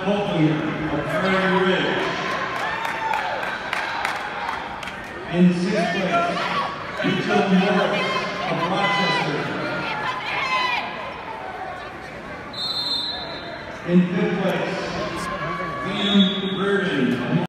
Copeland of Prairie Ridge. In 6th place, Mitchell Morris of Rochester. In 5th place, Liam Burden of